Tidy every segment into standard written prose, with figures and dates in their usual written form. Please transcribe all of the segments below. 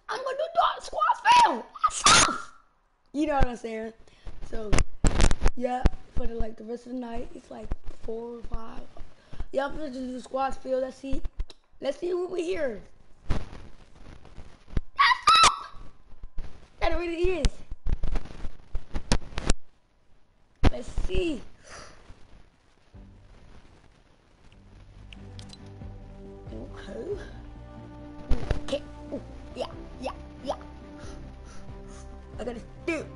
I'm gonna do dog squad fail. You know what I'm saying? So yeah, for the rest of the night, it's like 4 or 5. Yeah, I'm gonna do the squad field. Let's see what we hear. That really is. Let's see. Okay. Okay. Ooh, yeah. I gotta do.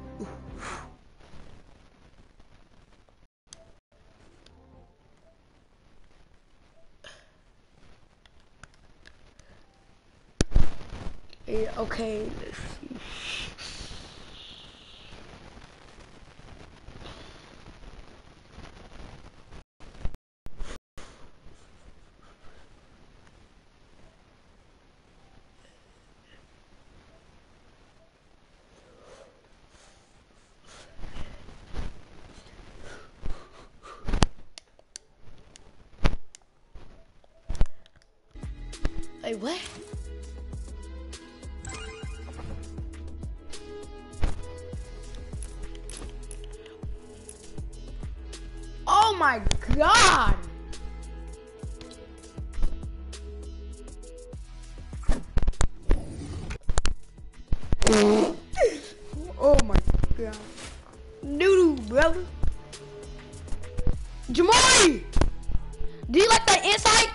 Yeah, okay, let's see. Wait, what? Oh my god! Oh my god. Noodle, brother. Jamari! Do you like that insight?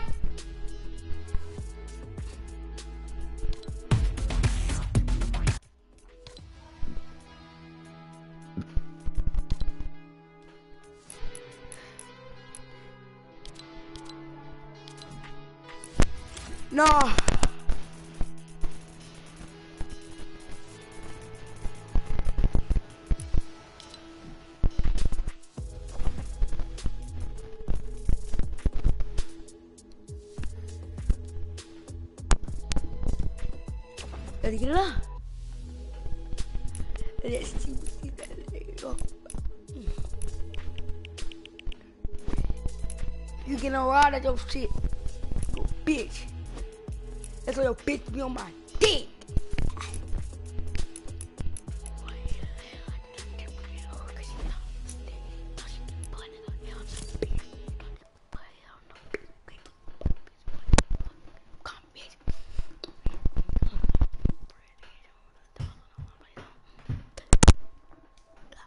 No. Let's get it up. Let's see that. There you go. You getting a ride at your shit. Yo, bitch. That's why your bitch be on my